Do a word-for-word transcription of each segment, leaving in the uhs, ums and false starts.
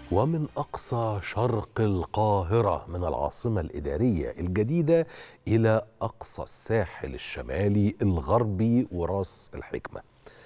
ومن أقصى شرق القاهرة من العاصمة الإدارية الجديدة إلى أقصى الساحل الشمالي الغربي وراس الحكمة.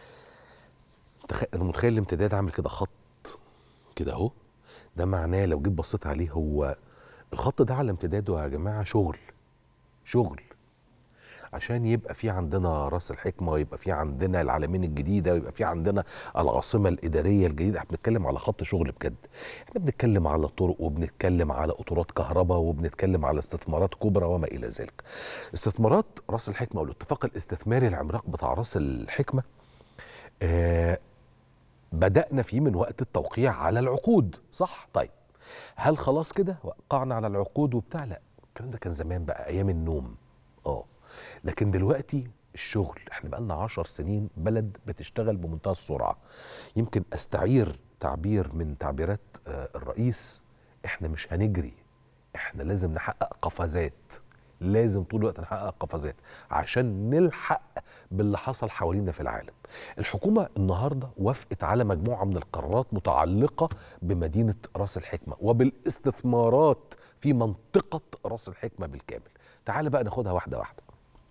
أنا متخيل الامتداد عامل كده خط كده أهو، ده معناه لو جيت بصيت عليه هو الخط ده على امتداده يا جماعة شغل شغل عشان يبقى في عندنا راس الحكمة ويبقى في عندنا العلمين الجديدة ويبقى في عندنا العاصمة الإدارية الجديدة. احنا بنتكلم على خط شغل بجد، احنا بنتكلم على طرق وبنتكلم على قطارات كهرباء وبنتكلم على استثمارات كبرى وما إلى ذلك. استثمارات راس الحكمة والاتفاق الاستثماري العملاق بتاع راس الحكمة آه بدأنا فيه من وقت التوقيع على العقود، صح؟ طيب هل خلاص كده وقعنا على العقود وبتاع؟ لا، الكلام ده كان زمان بقى أيام النوم. اه لكن دلوقتي الشغل، احنا بقالنا عشر سنين بلد بتشتغل بمنتهى السرعة. يمكن استعير تعبير من تعبيرات آه الرئيس، احنا مش هنجري، احنا لازم نحقق قفزات، لازم طول الوقت نحقق قفزات عشان نلحق باللي حصل حوالينا في العالم. الحكومة النهاردة وافقت على مجموعة من القرارات متعلقة بمدينة راس الحكمة وبالاستثمارات في منطقة راس الحكمة بالكامل. تعال بقى ناخدها واحدة واحدة.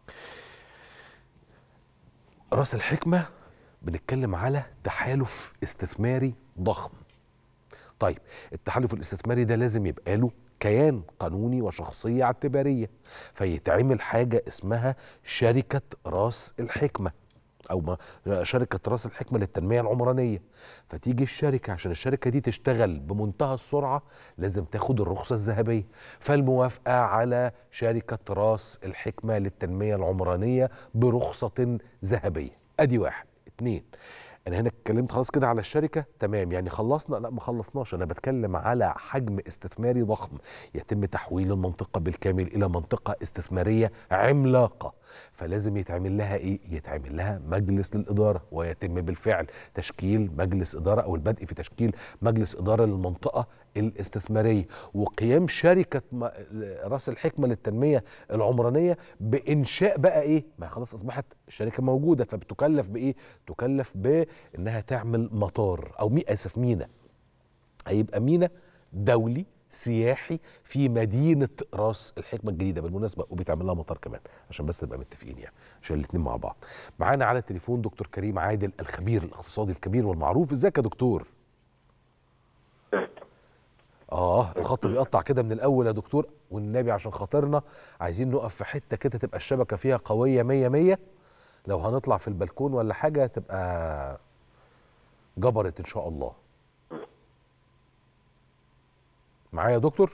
راس الحكمة بنتكلم على تحالف استثماري ضخم. طيب التحالف الاستثماري ده لازم يبقى له كيان قانوني وشخصية اعتبارية، فيتعمل حاجة اسمها شركة راس الحكمة أو ما شركة راس الحكمة للتنمية العمرانية. فتيجي الشركة عشان الشركة دي تشتغل بمنتهى السرعة لازم تاخد الرخصة الذهبية، فالموافقة على شركة راس الحكمة للتنمية العمرانية برخصة ذهبية. أدي واحد. اتنين، أنا هنا اتكلمت خلاص كده على الشركة، تمام، يعني خلصنا؟ لا ما خلصناش، أنا بتكلم على حجم استثماري ضخم يتم تحويل المنطقة بالكامل إلى منطقة استثمارية عملاقة، فلازم يتعمل لها إيه؟ يتعمل لها مجلس للإدارة، ويتم بالفعل تشكيل مجلس إدارة أو البدء في تشكيل مجلس إدارة للمنطقة الاستثمارية، وقيام شركة راس الحكمة للتنمية العمرانية بإنشاء بقى إيه؟ ما خلاص أصبحت الشركة موجودة، فبتكلف بإيه؟ تكلف بإنها تعمل مطار أو مي أسف مينا، هيبقى مينا دولي سياحي في مدينة راس الحكمة الجديدة بالمناسبة، وبيتعمل لها مطار كمان عشان بس نبقى متفقين يعني عشان الاثنين مع بعض. معانا على التليفون دكتور كريم عادل الخبير الاقتصادي الكبير والمعروف. ازيك يا دكتور؟ اه الخط بيقطع كده من الاول يا دكتور، والنبي عشان خاطرنا عايزين نقف في حتة كده تبقى الشبكة فيها قوية مية مية، لو هنطلع في البلكون ولا حاجة تبقى جبرت ان شاء الله. معايا يا دكتور؟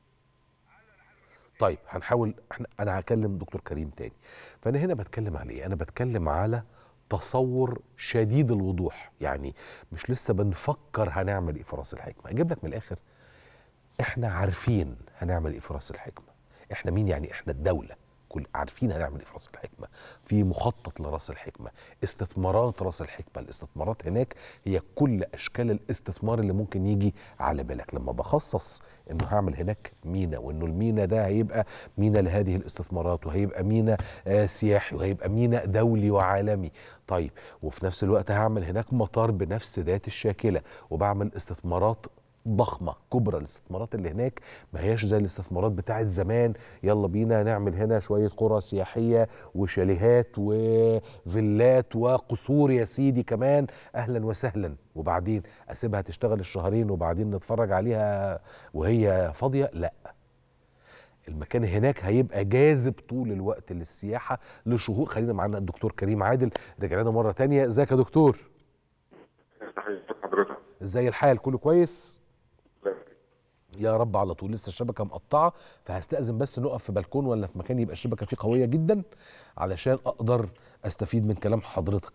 طيب هنحاول احنا، انا هكلم دكتور كريم تاني. فانا هنا بتكلم على ايه؟ انا بتكلم على تصور شديد الوضوح، يعني مش لسه بنفكر هنعمل ايه في راس الحكمة. اجيب لك من الاخر، احنا عارفين هنعمل ايه في راس الحكمة. احنا مين يعني؟ احنا الدولة كل عارفين هنعمل ايه في راس الحكمة، في مخطط لراس الحكمة، استثمارات راس الحكمة. الاستثمارات هناك هي كل اشكال الاستثمار اللي ممكن يجي على بالك. لما بخصص انه هعمل هناك مينا، وانه المينا ده هيبقى مينا لهذه الاستثمارات، وهيبقى مينا آه سياحي، وهيبقى مينا دولي وعالمي. طيب وفي نفس الوقت هعمل هناك مطار بنفس ذات الشاكلة، وبعمل استثمارات ضخمة كبرى. الاستثمارات اللي هناك ما هياش زي الاستثمارات بتاعت زمان، يلا بينا نعمل هنا شوية قرى سياحية وشاليهات وفيلات وقصور يا سيدي كمان، أهلا وسهلا، وبعدين أسيبها تشتغل الشهرين وبعدين نتفرج عليها وهي فاضية. لا، المكان هناك هيبقى جاذب طول الوقت للسياحة لشهور. خلينا معانا الدكتور كريم عادل، رجعنا مرة تانية. ازيك يا دكتور؟ حضرتك ازاي الحال؟ كله كويس؟ يا رب على طول. لسه الشبكه مقطعه، فهستأذن بس نقف في بلكون ولا في مكان يبقى الشبكه فيه قويه جدا علشان اقدر استفيد من كلام حضرتك.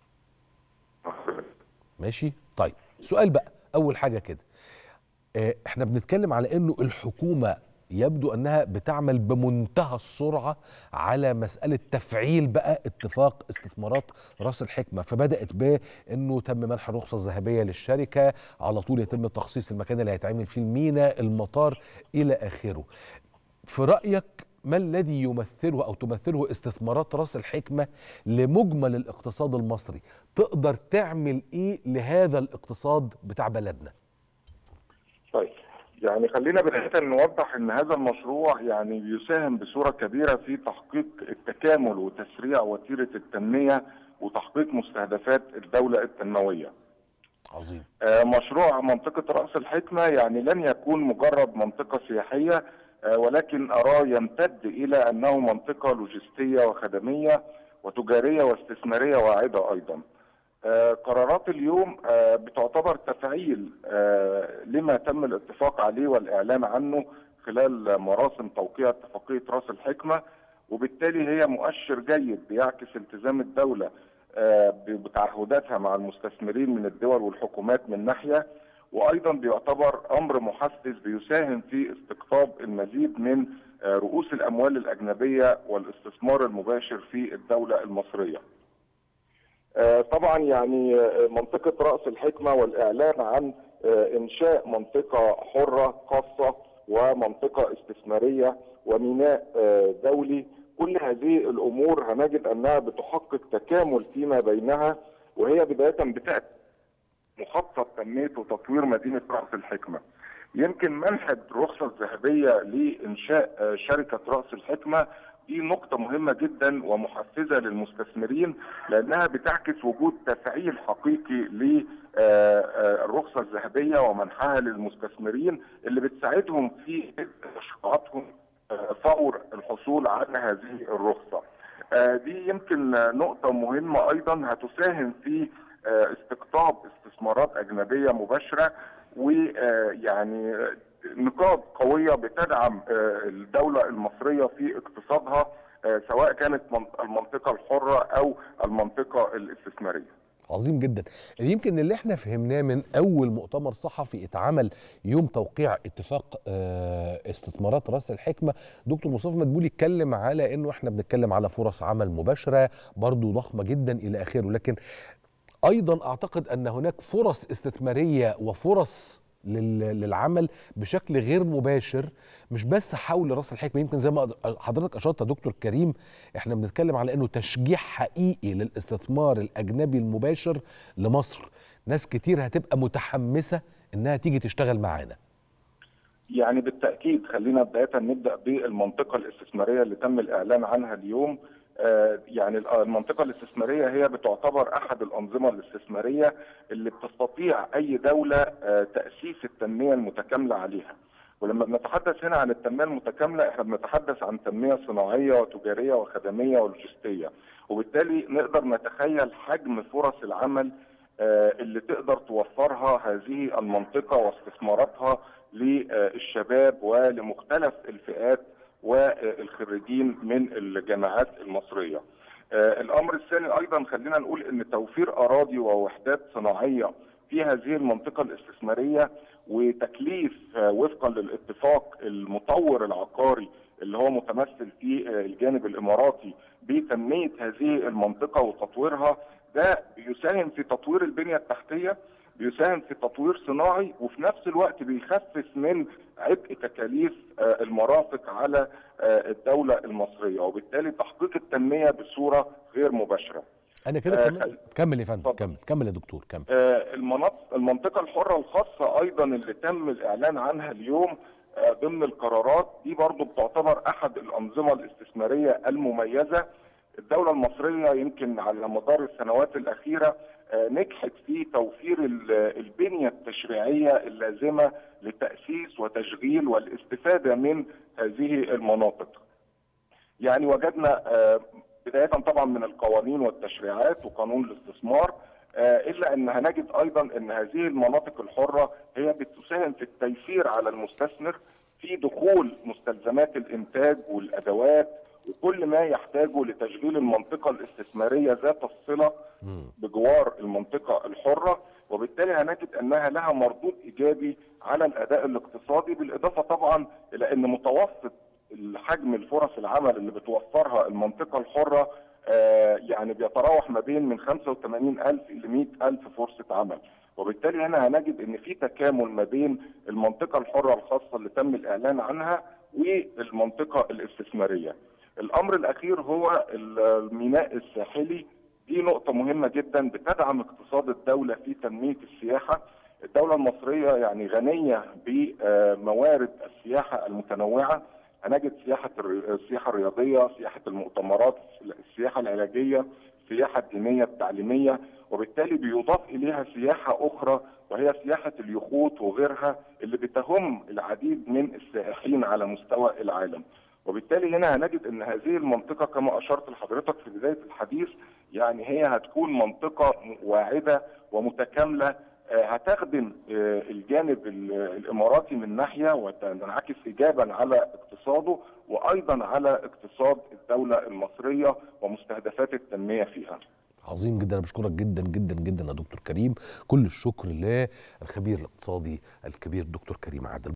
ماشي؟ طيب سؤال بقى، اول حاجه كده، اه احنا بنتكلم على انه الحكومه يبدو انها بتعمل بمنتهى السرعه على مساله تفعيل بقى اتفاق استثمارات راس الحكمه، فبدات بانه تم منح الرخصه الذهبيه للشركه، على طول يتم تخصيص المكان اللي هيتعمل فيه المينا، المطار الى اخره. في رايك ما الذي يمثله او تمثله استثمارات راس الحكمه لمجمل الاقتصاد المصري؟ تقدر تعمل ايه لهذا الاقتصاد بتاع بلدنا؟ طيب، يعني خلينا بداية نوضح ان هذا المشروع يعني بيساهم بصورة كبيرة في تحقيق التكامل وتسريع وتيرة التنمية وتحقيق مستهدفات الدولة التنموية. عظيم. آه، مشروع منطقة رأس الحكمة يعني لن يكون مجرد منطقة سياحية، آه، ولكن أراه يمتد إلى أنه منطقة لوجستية وخدمية وتجارية واستثمارية واعدة أيضا. آه، قرارات اليوم آه، بتعتبر تفعيل آه، لما تم الاتفاق عليه والإعلان عنه خلال مراسم توقيع اتفاقية رأس الحكمة، وبالتالي هي مؤشر جيد بيعكس التزام الدولة آه، بتعهداتها مع المستثمرين من الدول والحكومات من ناحية، وأيضا بيعتبر أمر محفز بيساهم في استقطاب المزيد من آه، رؤوس الأموال الأجنبية والاستثمار المباشر في الدولة المصرية. آه، طبعا يعني آه، منطقة رأس الحكمة والإعلان عن آه، إنشاء منطقة حرة خاصة ومنطقة استثمارية وميناء آه، دولي، كل هذه الأمور هنجد أنها بتحقق تكامل فيما بينها، وهي بداية بتأتي مخطط تنمية وتطوير مدينة رأس الحكمة. يمكن منحة الرخصة الذهبية لإنشاء آه، شركة رأس الحكمة دي نقطة مهمة جدا ومحفزة للمستثمرين، لأنها بتعكس وجود تفعيل حقيقي للرخصة الذهبية ومنحها للمستثمرين اللي بتساعدهم في مشروعاتهم فور الحصول على هذه الرخصة. دي يمكن نقطة مهمة أيضا هتساهم في استقطاب استثمارات أجنبية مباشرة، ويعني نقاط قوية بتدعم الدولة المصرية في اقتصادها، سواء كانت المنطقة الحرة أو المنطقة الاستثمارية. عظيم جدا. يمكن اللي احنا فهمناه من اول مؤتمر صحفي اتعمل يوم توقيع اتفاق استثمارات راس الحكمه، دكتور مصطفى مدبولي اتكلم على انه احنا بنتكلم على فرص عمل مباشره برضو ضخمه جدا الى اخره، لكن ايضا اعتقد ان هناك فرص استثماريه وفرص للعمل بشكل غير مباشر مش بس حول راس الحكمه. يمكن زي ما حضرتك اشرت يا دكتور كريم، احنا بنتكلم على انه تشجيع حقيقي للاستثمار الاجنبي المباشر لمصر. ناس كتير هتبقى متحمسه انها تيجي تشتغل معانا. يعني بالتاكيد خلينا بدايه نبدا بالمنطقه الاستثماريه اللي تم الاعلان عنها اليوم. يعني المنطقة الاستثمارية هي بتعتبر أحد الأنظمة الاستثمارية اللي بتستطيع أي دولة تأسيس التنمية المتكاملة عليها. ولما بنتحدث هنا عن التنمية المتكاملة احنا بنتحدث عن تنمية صناعية وتجارية وخدمية ولوجستية، وبالتالي نقدر نتخيل حجم فرص العمل اللي تقدر توفرها هذه المنطقة واستثماراتها للشباب ولمختلف الفئات والخريجين من الجامعات المصرية. آه الأمر الثاني أيضا خلينا نقول أن توفير أراضي ووحدات صناعية في هذه المنطقة الاستثمارية وتكليف آه وفقا للاتفاق المطور العقاري اللي هو متمثل في آه الجانب الإماراتي بتنمية هذه المنطقة وتطويرها، ده بيساهم في تطوير البنية التحتية، بيساهم في تطوير صناعي، وفي نفس الوقت بيخفف من عبء تكاليف المرافق على الدولة المصرية، وبالتالي تحقيق التنمية بصورة غير مباشرة. أنا كده كمل كمل يا فندم، كمل كمل يا دكتور كمل. المناطق المنطقة الحرة الخاصة أيضا اللي تم الإعلان عنها اليوم ضمن القرارات دي برضو بتعتبر أحد الأنظمة الاستثمارية المميزة. الدولة المصرية يمكن على مدار السنوات الأخيرة نجحت في توفير البنية التشريعية اللازمة لتأسيس وتشغيل والاستفادة من هذه المناطق. يعني وجدنا بداية طبعا من القوانين والتشريعات وقانون الاستثمار، إلا أن هنجد أيضا أن هذه المناطق الحرة هي بتساهم في التيسير على المستثمر في دخول مستلزمات الإنتاج والأدوات وكل ما يحتاجه لتشغيل المنطقة الاستثمارية ذات الصلة بجوار المنطقة الحرة، وبالتالي هنجد أنها لها مردود إيجابي على الأداء الاقتصادي، بالإضافة طبعا إلى أن متوسط حجم الفرص العمل اللي بتوفرها المنطقة الحرة آه يعني بيتراوح ما بين من خمسة وثمانين ألف إلى مئة ألف فرصة عمل، وبالتالي هنا هنجد أن في تكامل ما بين المنطقة الحرة الخاصة اللي تم الإعلان عنها والمنطقة الاستثمارية. الأمر الأخير هو الميناء الساحلي، دي نقطة مهمة جدا بتدعم اقتصاد الدولة في تنمية السياحة. الدولة المصرية يعني غنية بموارد السياحة المتنوعة. هنجد سياحة السياحة الرياضية، سياحة المؤتمرات، السياحة العلاجية، السياحة الدينية التعليمية، وبالتالي بيضاف إليها سياحة أخرى وهي سياحة اليخوت وغيرها اللي بتهم العديد من السائحين على مستوى العالم. وبالتالي هنا هنجد ان هذه المنطقه كما اشرت لحضرتك في بدايه الحديث يعني هي هتكون منطقه واعده ومتكامله، هتخدم الجانب الاماراتي من ناحيه وتنعكس ايجابا على اقتصاده وايضا على اقتصاد الدوله المصريه ومستهدفات التنميه فيها. عظيم جدا، انا بشكرك جدا جدا جدا يا دكتور كريم، كل الشكر للخبير الاقتصادي الكبير دكتور كريم عادل.